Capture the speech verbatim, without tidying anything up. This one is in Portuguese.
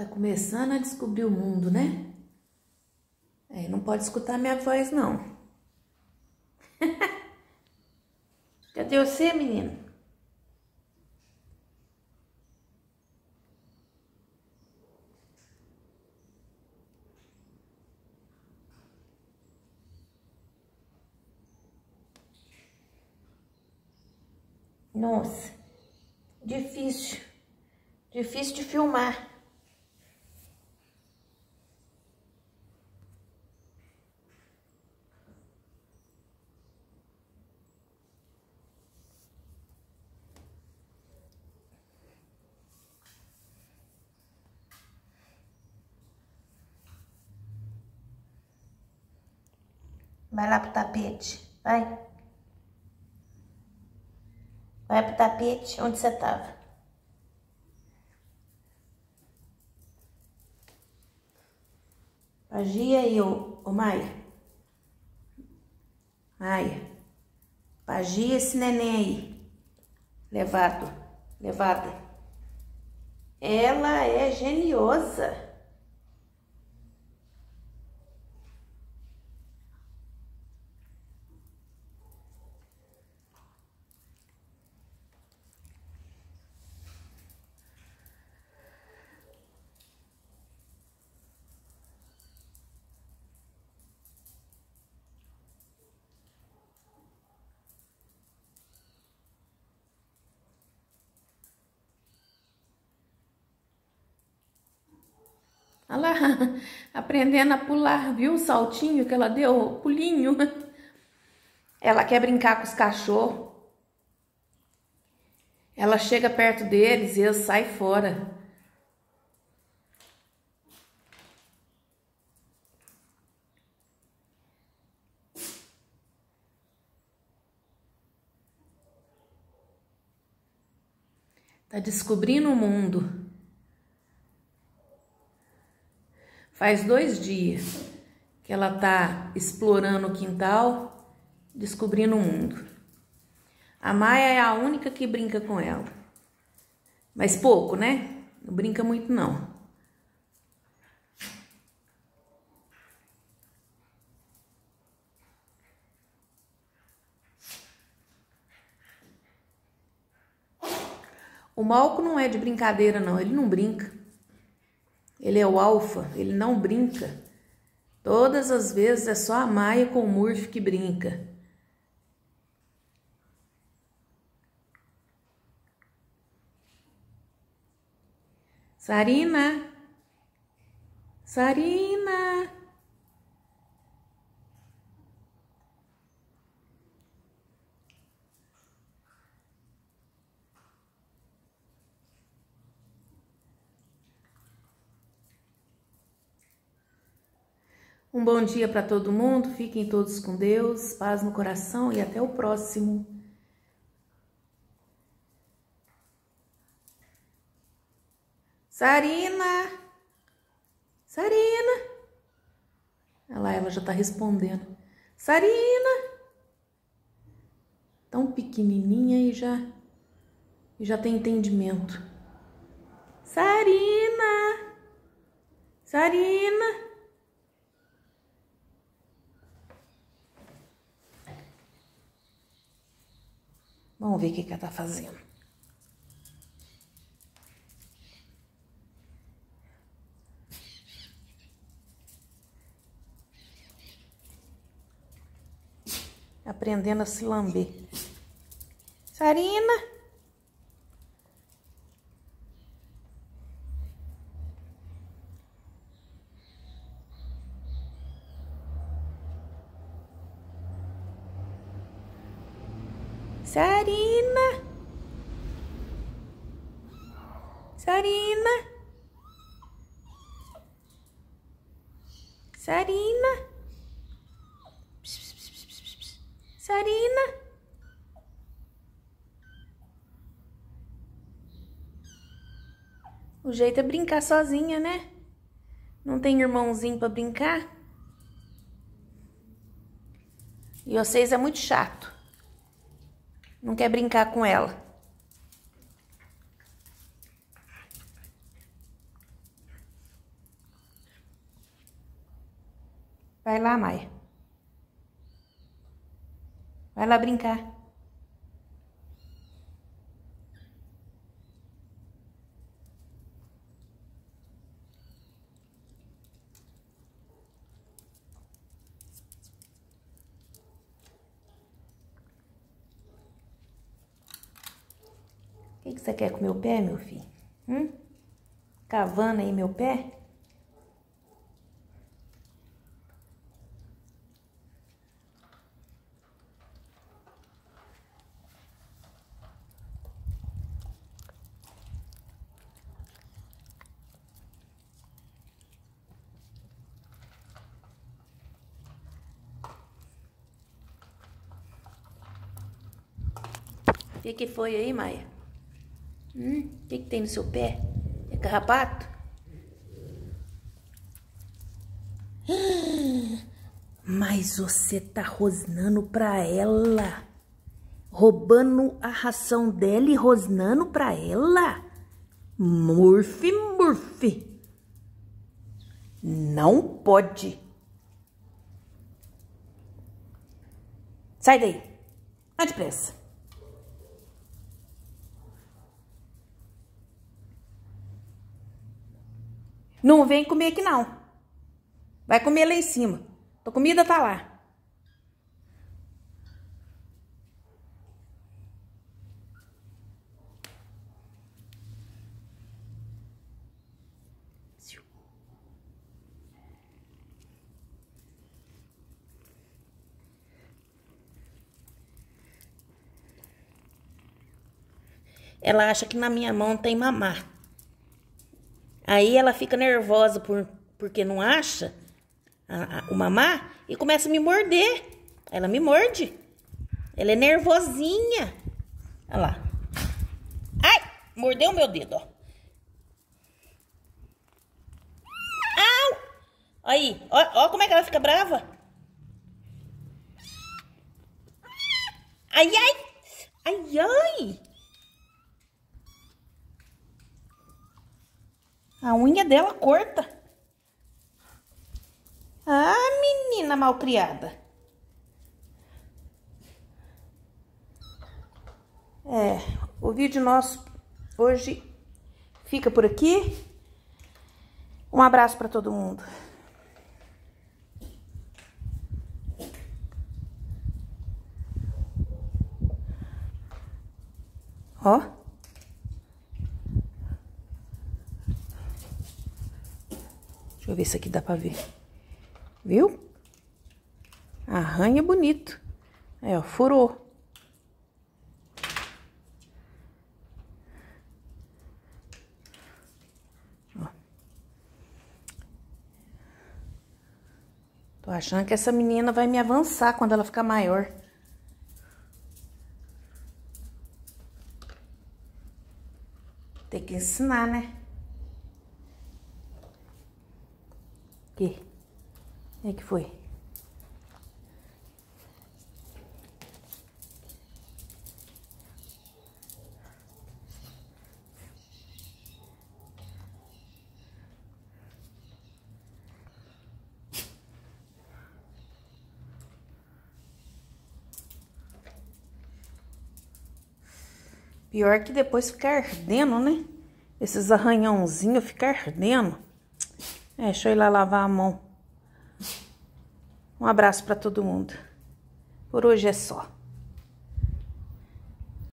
Tá começando a descobrir o mundo, né? É, não pode escutar minha voz, não. Cadê você, menino? Nossa, difícil. Difícil de filmar. Vai lá pro tapete, vai. Vai pro tapete, onde você tava. Pagia aí, ô, ô Maia. Maia. Pagia esse neném aí. Levado, levada. Ela é geniosa. Olha lá, aprendendo a pular, viu o saltinho que ela deu, o pulinho. Ela quer brincar com os cachorros. Ela chega perto deles e eles saem fora. Tá descobrindo o mundo. Faz dois dias que ela tá explorando o quintal, descobrindo o mundo. A Maia é a única que brinca com ela. Mas pouco, né? Não brinca muito, não. O Malco não é de brincadeira, não. Ele não brinca. Ele é o alfa, ele não brinca. Todas as vezes é só a Maia com o Murphy que brinca. Sarina! Sarina! Um bom dia para todo mundo, fiquem todos com Deus, paz no coração e até o próximo. Sarina! Sarina! Olha lá, ela já tá respondendo. Sarina! Tão pequenininha e já, e já tem entendimento. Sarina! Sarina! Vamos ver o que que ela tá fazendo. Aprendendo a se lamber. Sarina! Sarina! Sarina! Sarina! Sarina! O jeito é brincar sozinha, né? Não tem irmãozinho pra brincar? E vocês é muito chato. Não quer brincar com ela. Vai lá, Maia. Vai lá brincar. O que, que você quer com meu pé, meu filho? Hum? Cavando aí meu pé? O que, que foi aí, Maia? Hum? O que, que tem no seu pé? É carrapato? Mas você tá rosnando pra ela? Roubando a ração dela e rosnando pra ela? Murphy, Murphy. Não pode. Sai daí. Vai depressa. Não vem comer aqui, não. Vai comer lá em cima. A comida tá lá. Ela acha que na minha mão tem mamar. Aí ela fica nervosa por, porque não acha a, a, o mamar e começa a me morder. Ela me morde. Ela é nervosinha. Olha lá. Ai, mordeu meu dedo, ó. Au! Aí, ó, ó como é que ela fica brava. Ai, ai. Ai, ai. A unha dela corta. Ah, menina malcriada. É, o vídeo nosso hoje fica por aqui. Um abraço para todo mundo. Ó. Deixa eu ver se aqui dá pra ver. Viu? Arranha bonito. Aí, ó, furou. Ó. Tô achando que essa menina vai me avançar quando ela ficar maior. Tem que ensinar, né? Que? O que foi? Pior que depois fica ardendo, né? Esses arranhãozinhos ficam ardendo. É, deixa eu ir lá lavar a mão. Um abraço pra todo mundo. Por hoje é só.